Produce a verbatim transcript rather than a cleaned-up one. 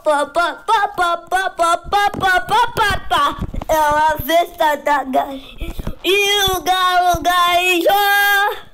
pá, pá, pá, pá, pá, pá, pá, pá, pá, pá, pá. É uma festa da galinha e o galo gaijou.